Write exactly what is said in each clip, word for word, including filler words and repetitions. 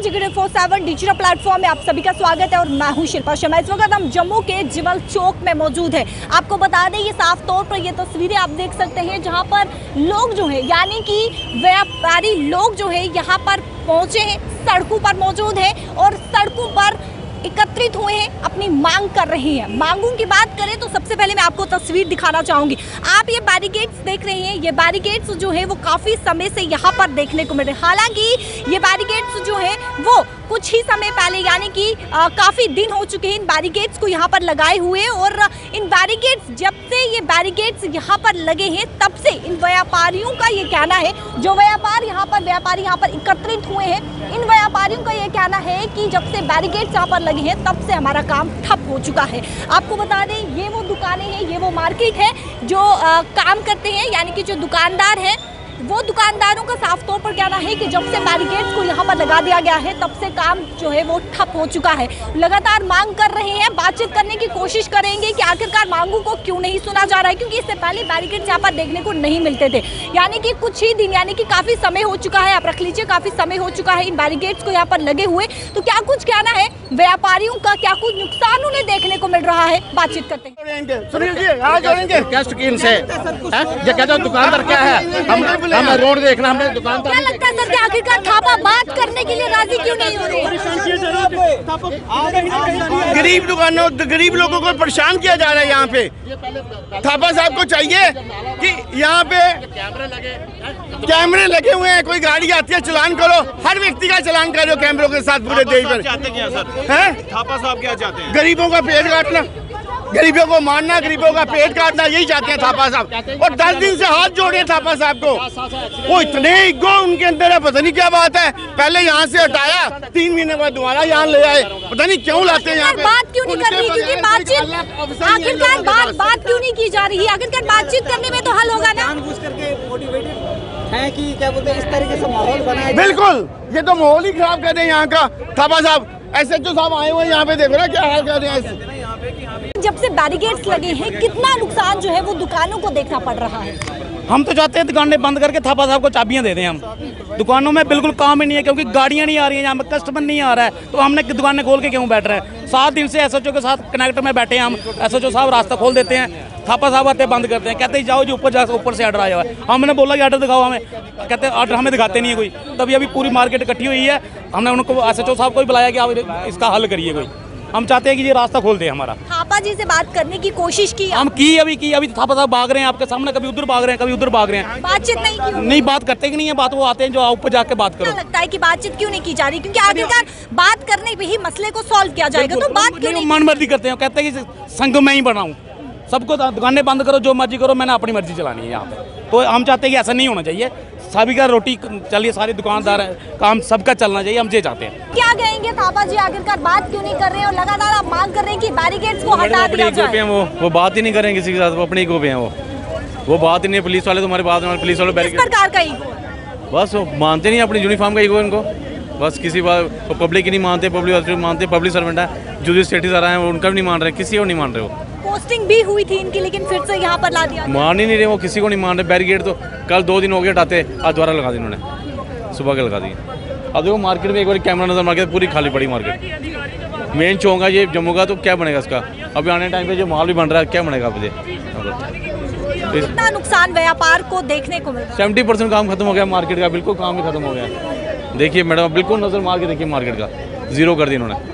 जिगरे four seven digital platform में आप सभी का स्वागत है और मैं हूं शिल्पा शर्मा। इस वक्त हम जम्मू के जिवल चौक में मौजूद है। आपको बता दें, ये साफ तौर पर ये तस्वीरें आप देख सकते हैं जहां पर लोग जो है यानी कि व्यापारी लोग जो है यहां पर पहुंचे हैं, सड़कों पर मौजूद है और सड़कों पर एकत्रित हुए हैं, अपनी मांग कर रहे हैं। मांगों की बात करें तो सबसे पहले मैं आपको तस्वीर दिखाना चाहूंगी। आप ये बैरिकेड्स देख रहे हैं, ये बैरिकेड्स जो है वो काफ़ी समय से यहाँ पर देखने को मिल रहे हैं। हालांकि ये बैरिकेड्स जो है वो कुछ ही समय पहले यानी कि काफ़ी दिन हो चुके हैं इन बैरिकेड्स को यहाँ पर लगाए हुए, और इन बैरिकेड्स जब से ये बैरिकेड्स यहाँ पर लगे हैं तब से इन व्यापारियों का ये कहना है, जो व्यापार यहाँ पर व्यापारी यहाँ पर एकत्रित हुए हैं, इन व्यापारियों का ये कहना है कि जब से बैरिकेड्स यहाँ पर लगे हैं तब से हमारा काम ठप हो चुका है। आपको बता दें, ये वो दुकानें हैं, ये वो मार्केट है जो आ, काम करते हैं, यानी कि जो दुकानदार हैं वो दुकानदारों का साफ तौर पर कहना है कि जब से बैरिकेड्स को यहाँ पर लगा दिया गया है तब से काम जो है वो ठप हो चुका है। लगातार मांग कर रहे हैं, बातचीत करने की कोशिश करेंगे कि आखिरकार मांगों को क्यों नहीं सुना जा रहा है, क्योंकि इससे पहले बैरिकेड्स यहाँ पर देखने को नहीं मिलते थे। यानी कि कुछ ही दिन यानी कि काफ़ी समय हो चुका है, आप रख लीजिए काफ़ी समय हो चुका है इन बैरिकेड्स को यहाँ पर लगे हुए। तो क्या कुछ कहना है व्यापारियों का, क्या कुछ नुकसान उन्हें देखने को मिल रहा है, बातचीत करते हैं। दुकानदार क्या है, हम हम रोड देखना, हमने दुकान। क्या लगता है सर कि आखिरकार थापा बात करने के लिए राजी क्यों नहीं हो रहे? गरीब दुकानों गरीब लोगों को परेशान किया जा रहा है। यहाँ पे थापा साहब को चाहिए कि यहाँ पे कैमरे लगे कैमरे लगे हुए हैं, कोई गाड़ी आती है चलान करो, हर व्यक्ति का चलान करो कैमरों के साथ पूरे देश पर। हैं थापा साहब क्या चाहते हैं? गरीबों का पेट काटना, गरीबों को मारना, गरीबों का पेट काटना, यही चाहते हैं थापा साहब। और दस दिन से हाथ जोड़े थापा साहब को, वो इतने ईगो उनके अंदर है, पता नहीं क्या बात है। पहले यहाँ से हटाया, तीन महीने बाद दोबारा यहाँ ले आए, पता नहीं क्यों लाते हैं यहाँ पे। बात क्यों नहीं कर रही, क्योंकि बातचीत आखिरकार बात बात क्यों नहीं की जा रही है? आखिरकार बातचीत करने में तो हल होगा ना। जानबूझ करके मोटिवेटेड है कि क्या बोलते हैं, इस तरीके से माहौल बनाया। बिल्कुल, ये तो माहौल ही खराब कर रहे हैं यहाँ का थापा साहब। ऐसे जो साहब आए हुए यहाँ पे, देखो ना क्या हाल कर रहे हैं। जब से बैरिकेड्स लगे हैं कितना नुकसान जो है वो दुकानों को देखना पड़ रहा है। हम तो चाहते हैं दुकानें बंद करके थापा साहब को चाबियां दे दें। हम दुकानों में बिल्कुल काम ही नहीं है, क्योंकि गाड़ियां नहीं आ रही हैं, यहाँ पे कस्टमर नहीं आ रहा है, तो हमने दुकानें खोल के क्यों बैठ रहे हैं? सात दिन से एसएचओ के साथ कनेक्ट में बैठे हैं हम। एसएचओ साहब रास्ता खोल देते हैं, थापा साहब आते बंद करते हैं, कहते हैं जाओ जो ऊपर जा ऊपर से ऑर्डर आया हुआ है। हमने बोला कि ऑर्डर दिखाओ हमें, कहते हैं ऑर्डर हमें दिखाते नहीं है कोई। तभी अभी पूरी मार्केट इकट्ठी हुई है, हमने उनको एसएचओ साहब को भी बुलाया कि आप इसका हल करिए कोई। हम चाहते हैं कि ये रास्ता खोल दे हमारा। थापा जी से बात करने की कोशिश की हम की अभी की अभी थापा साहब भाग रहे हैं आपके सामने, कभी उधर भाग रहे हैं, कभी उधर भाग रहे हैं। बातचीत नहीं की? नहीं, बात करते कि नहीं है, बात वो आते हैं जो ऊपर जाके बात करो। क्या लगता है कि बातचीत क्यों नहीं की जा रही? क्योंकि आखिरकार बात करने पे ही मसले को सॉल्व किया जाएगा, तो बात क्यों नहीं? मन मर्जी करते हैं, कहते हैं कि संघ में ही बनाऊं, सबको दुकानें बंद करो, जो मर्जी करो, मैंने अपनी मर्जी चलानी है यहाँ पे। तो हम चाहते हैं कि ऐसा नहीं होना चाहिए, सभी का रोटी चलिए, सारे दुकानदार काम सबका चलना चाहिए, हम ये चाहते हैं। क्या कहेंगे थापा जी, आखिरकार बात क्यों नहीं कर रहे हैं और लगातार आप मांग कर रहे हैं कि बैरिकेड्स को हटा दिया जाए? वो वो बात ही नहीं करेंगे किसी के साथ, वो अपने ईगो पे हैं, वो वो बात ही नहीं। पुलिस वाले तुम्हारी बात, पुलिस वाले किस प्रकार का ईगो? बस वो मानते नहीं, अपनी यूनिफॉर्म का ईगो इनको, बस किसी बात पब्लिक ही नहीं मानते, पब्लिक मानते, पब्लिक सर्वेंट है, जो जो स्टेटस आ रहा है उनका भी नहीं मान रहे, किसी को नहीं मान रहे। वो पोस्टिंग भी हुई थी इनकी, लेकिन फिर से यहाँ पर ला दिया। मान ही नहीं रहे, वो किसी को नहीं मान रहे। बैरिकेड तो कल दो दिन हो गए हटाते, आज दोबारा लगा दी उन्होंने, सुबह के लगा दी। अब देखो मार्केट में एक बार कैमरा नजर मार के पूरी खाली पड़ी मार्केट। मेन चौक है ये जम्मू का, तो क्या बनेगा इसका? अभी आने टाइम पे जो माल भी बन रहा है, क्या बनेगा अभी? कितना नुकसान व्यापार को देखने को मिला? सेवेंटी परसेंट काम खत्म हो गया मार्केट का, बिल्कुल काम ही खत्म हो गया। देखिए मैडम, बिल्कुल नजर मार के देखिए मार्केट का, जीरो कर दी इन्होंने।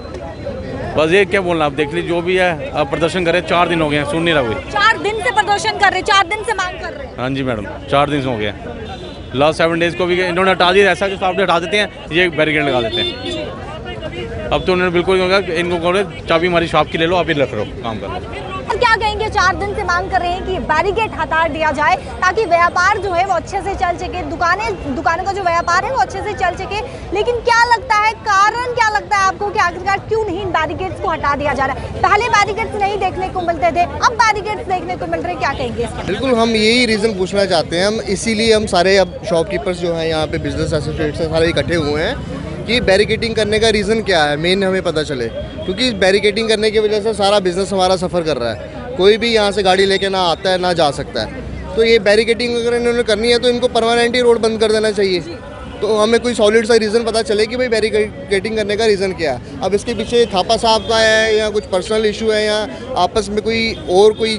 बस ये क्या बोलना, आप देख लीजिए जो भी है, आप प्रदर्शन कर रहे हैं, चार दिन हो गए हैं, सुन नहीं रहा कोई। चार दिन से प्रदर्शन कर रहे, चार दिन से मांग कर रहे हैं? हाँ जी मैडम, चार दिन से हो गया। लास्ट सेवन डेज को भी इन्होंने हटा दिया, ऐसा कि स्टाफ हटा देते हैं, ये बैरिकेड लगा देते हैं। अब तो उन्होंने बिल्कुल इनको कहो चाबी हमारी शॉप की ले लो, आप ही रख लो, काम कर लो। क्या कहेंगे, चार दिन से मांग कर रहे हैं कि बैरिकेड हटा दिया जाए ताकि व्यापार जो है वो अच्छे से चल सके, दुकानें दुकानों का जो व्यापार है वो अच्छे से चल सके। लेकिन क्या लगता है, कारण क्या लगता है आपको कि आखिरकार क्यों नहीं इन बैरिकेड्स को हटा दिया जा रहा है? पहले बैरिकेड्स नहीं देखने को मिलते थे, अब बैरिकेड्स देखने को मिल रहे, क्या कहेंगे इसका? बिल्कुल, हम यही रीज़न पूछना चाहते हैं। हम इसीलिए हम सारे अब शॉपकीपर्स जो हैं यहाँ पे, बिजनेस एसोसिएट्स हैं, सारे इकट्ठे हुए हैं कि बैरिकेडिंग करने का रीज़न क्या है, मेन हमें पता चले। क्योंकि बैरिकेडिंग करने की वजह से सारा बिजनेस हमारा सफ़र कर रहा है, कोई भी यहाँ से गाड़ी लेके ना आता है ना जा सकता है। तो ये बैरिकेडिंग अगर इन्होंने करनी है तो इनको परमानेंट ही रोड बंद कर देना चाहिए। तो तो हमें कोई सॉलिड सा रीज़न पता चले कि भाई बैरिकेडिंग करने का रीज़न क्या है। अब इसके पीछे थापा साहब का है या कुछ पर्सनल इशू है या आपस में कोई और कोई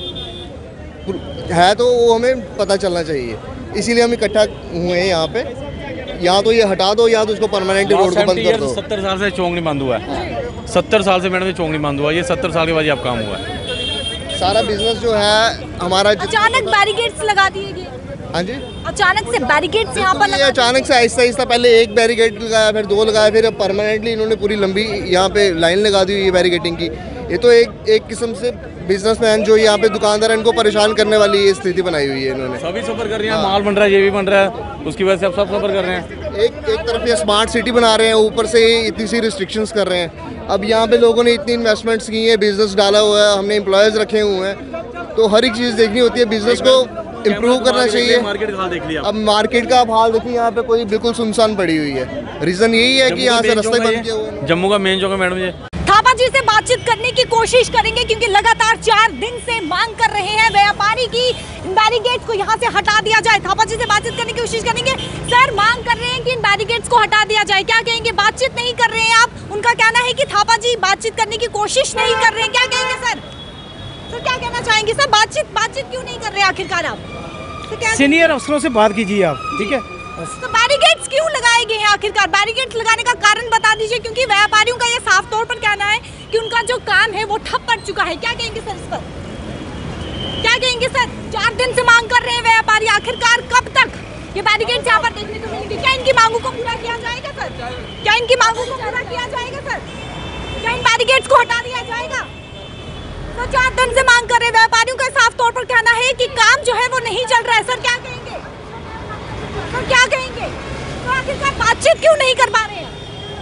है, तो वो हमें पता चलना चाहिए। इसीलिए हम इकट्ठा हुए हैं यहाँ पे। या तो ये हटा दो या तो इसको परमानेंटली रोड को बंद कर दो। सत्तर साल से चौक नहीं बंद हुआ है, सत्तर साल से मैडम ये चौक नहीं बंद हुआ, ये सत्तर साल के बाद ये अब काम हुआ है। सारा बिजनेस जो है हमारा अचानक बैरिकेड्स लगा दिए गए। हाँ जी, अचानक से बैरिकेड्स यहाँ पर ये अचानक से आहिस्ता आहिस्ता पहले एक बैरिकेड लगाया, फिर दो लगाया, फिर परमानेंटली इन्होंने पूरी लंबी यहाँ पे लाइन लगा दी हुई है बैरिकेडिंग की। ये तो एक एक किस्म से बिजनेसमैन जो यहाँ पे दुकानदार इनको परेशान करने वाली ये स्थिति बनाई हुई है इन्होंने। सभी सफर कर रहे हैं, माल बन रहा है, ये भी बन रहा है, उसकी वजह से अब सब सफर कर रहे हैं। एक एक तरफ ये स्मार्ट सिटी बना रहे हैं, ऊपर से इतनी सी रिस्ट्रिक्शंस कर रहे हैं। अब यहाँ पे लोगों ने इतनी इन्वेस्टमेंट्स की हैं, बिजनेस डाला हुआ है, हमने एम्प्लॉयज़ रखे हुए हैं, तो हर एक चीज़ देखनी होती है। बिजनेस को इम्प्रूव करना चाहिए। मार्केट का हाल देख लिया। अब मार्केट का हाल देखिए, यहाँ पे कोई बिल्कुल सुनसान पड़ी हुई है। रीज़न यही है कि यहाँ से रास्ते बंद किए हुए हैं। जम्मू का मेन चौक है मैडम। ये थापा जी से बातचीत करने की कोशिश करेंगे क्योंकि लगातार चार दिन से मांग कर रहे हैं व्यापारी की बैरिकेड्स को यहाँ से हटा दिया जाए। थापा जी से बातचीत करने की कोशिश करेंगे। सर, मांग कर रहे हैं कि इन बैरिकेड्स को हटा दिया जाए, क्या कहेंगे? बातचीत नहीं कर रहे हैं आप, उनका कहना है कि थापा जी बातचीत करने की कोशिश नहीं कर रहे हैं, क्या कहेंगे सर? सर क्या कहना चाहेंगे सर? बातचीत बातचीत क्यों नहीं कर रहे आखिरकार आप? सीनियर अफसरों से बात कीजिए आप, ठीक है? तो बैरिकेड्स क्यों लगाए गए हैं आखिरकार? बैरिकेड्स लगाने का कारण बता दीजिए, क्योंकि व्यापारियों का ये साफ तौर पर कहना है कि उनका जो काम है वो ठप पड़ चुका है। क्या कहेंगे सर इस पर? क्या कहेंगे सर? चार दिन से मांग कर रहे हैं व्यापारी, आखिरकार कब तक ये बैरिकेड्स यहाँ पर देखने को मिलेंगे? क्या इनकी मांगों को पूरा किया जाएगा सर? क्या इनकी मांगों को पूरा किया जाएगा सर? क्या इन बैरिकेड्स को हटा दिया जाएगा? तो चार दिन से मांग कर रहे व्यापारियों का साफ तौर पर कहना है कि काम जो है वो नहीं चल रहा है। सर क्या कहेंगे? सर क्या कहेंगे? तो आखिरकार बातचीत क्यों नहीं कर पा रहे हैं?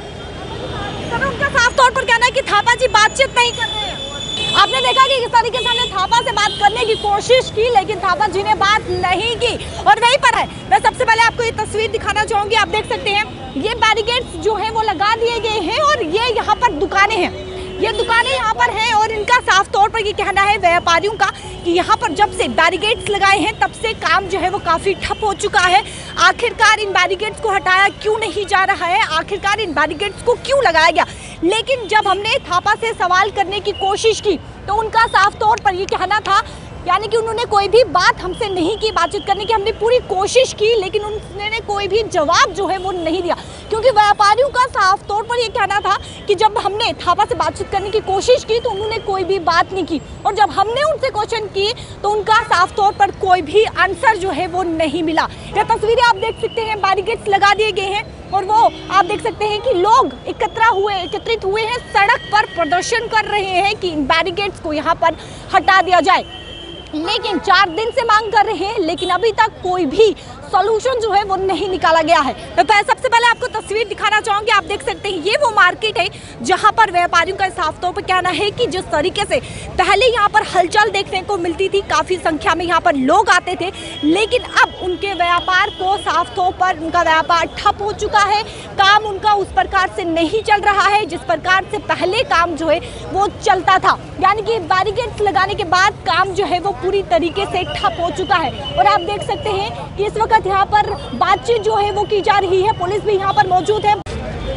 सर उनका साफ तौर पर कहना है कि थापा जी बातचीत नहीं कर रहे हैं। आपने देखा कि किस तरीके से हमने थापा से बात करने की कोशिश की, लेकिन थापा जी ने बात नहीं की। और वहीं पर है, मैं सबसे पहले आपको ये तस्वीर दिखाना चाहूंगी। आप देख सकते हैं ये बैरिकेड्स जो है वो लगा दिए गए हैं और ये यहाँ पर दुकानें हैं, ये दुकानें यहाँ पर हैं और इनका साफ तौर पर ये कहना है व्यापारियों का कि यहाँ पर जब से बैरिकेड्स लगाए हैं तब से काम जो है वो काफ़ी ठप हो चुका है। आखिरकार इन बैरिकेड्स को हटाया क्यों नहीं जा रहा है? आखिरकार इन बैरिकेड्स को क्यों लगाया गया? लेकिन जब हमने थापा से सवाल करने की कोशिश की तो उनका साफ तौर पर ये कहना था, यानी कि उन्होंने कोई भी बात हमसे नहीं की बातचीत करने की। हमने पूरी कोशिश की लेकिन उन्होंने कोई भी जवाब जो है वो नहीं दिया, क्योंकि व्यापारियों का साफ तौर पर ये कहना था कि जब हमने थापा से बातचीत करने की कोशिश की तो उन्होंने कोई भी बात नहीं की, और जब हमने उनसे क्वेश्चन किए तो उनका साफ तौर पर कोई भी आंसर जो है वो नहीं मिला। ये तस्वीरें आप देख सकते हैं, बैरिकेड्स लगा दिए गए हैं और वो आप देख सकते हैं कि लोग एकत्र हुए एकत्रित हुए हैं, सड़क पर प्रदर्शन कर रहे हैं कि इन बैरिकेड्स को यहाँ पर हटा दिया जाए। लेकिन चार दिन से मांग कर रहे हैं लेकिन अभी तक कोई भी सॉल्यूशन जो है वो नहीं निकाला गया है। तो सबसे पहले आपको तस्वीर दिखाना चाहूंगी। आप देख सकते हैं ये वो मार्केट है जहां पर व्यापारियों का साफ तौर पर कहना है कि जिस तरीके से पहले यहां पर हलचल देखने को मिलती थी, काफ़ी संख्या में यहां पर लोग आते थे, लेकिन अब उनके व्यापार को साफ तौर पर उनका व्यापार ठप हो चुका है। काम उनका उस प्रकार से नहीं चल रहा है जिस प्रकार से पहले काम जो है वो चलता था, यानी कि बैरिकेड्स लगाने के बाद काम जो है वो पूरी तरीके से ठप हो चुका है। और आप देख सकते हैं कि इस वक्त यहाँ पर बातचीत जो है वो की जा रही है, पुलिस भी यहाँ पर मौजूद है।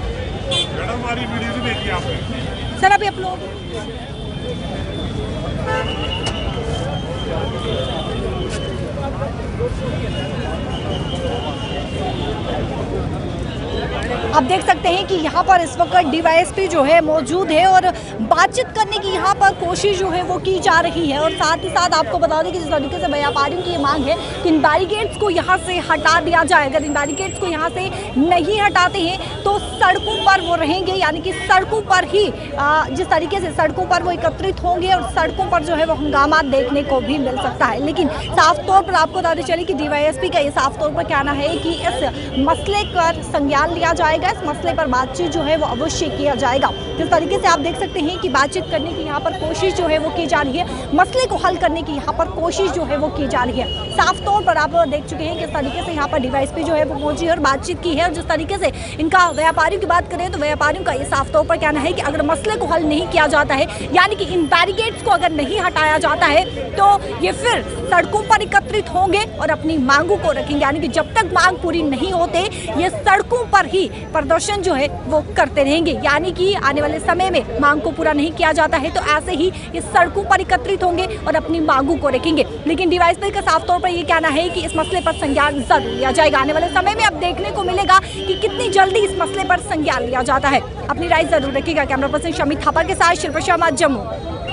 सर अभी आप लोग आप देख सकते हैं कि यहाँ पर इस वक्त डीवाईएसपी जो है मौजूद है और बातचीत करने की यहाँ पर कोशिश जो है वो की जा रही है। और साथ ही साथ आपको बता दें कि जिस तरीके से व्यापारियों की ये मांग है कि इन बैरिकेड्स को यहाँ से हटा दिया जाए। अगर इन बैरिकेड्स को यहाँ से नहीं हटाते हैं तो सड़कों पर वो रहेंगे, यानी कि सड़कों पर ही जिस तरीके से सड़कों पर वो एकत्रित होंगे और सड़कों पर जो है वो हंगामा देखने को भी मिल सकता है। लेकिन साफ तौर पर आपको बताते चले कि डीवाईएसपी का ये साफ तौर पर कहना है कि इस मसले पर संज्ञान लिया जाएगा, इस मसले पर बातचीत जो है वो अवश्य किया जाएगा। जिस तरीके से आप देख सकते हैं कि बातचीत करने की यहाँ पर कोशिश जो है वो की जा रही है, मसले को हल करने की यहाँ पर कोशिश जो है वो की जा रही है। साफ तौर पर आप देख चुके हैं किस तरीके से यहाँ पर डीवाईएसपी जो है वो पहुंची है और बातचीत की है। और जिस तरीके से इनका व्यापारियों की बात करें तो व्यापारियों का ये साफ तौर पर कहना है कि अगर मसले को हल नहीं किया जाता है, यानी कि इन बैरिकेड्स को अगर नहीं हटाया जाता है तो ये फिर सड़कों पर एकत्रित होंगे और अपनी मांगों को रखेंगे, यानी कि जब तक मांग पूरी नहीं होते ये सड़क सड़कों पर ही प्रदर्शन जो है वो करते रहेंगे, यानी कि आने वाले समय में मांग को पूरा नहीं किया जाता है तो ऐसे ही ये सड़कों पर एकत्रित होंगे और अपनी मांगों को रखेंगे। लेकिन डीवाईएसपी का साफ तौर पर ये कहना है कि इस मसले पर संज्ञान जरूर लिया जाएगा। आने वाले समय में अब देखने को मिलेगा कि कितनी जल्दी इस मसले पर संज्ञान लिया जाता है। अपनी राय जरूर रखिएगा। कैमरा पर्सन शमी थापा के साथ शिल्पा शर्मा, जम्मू।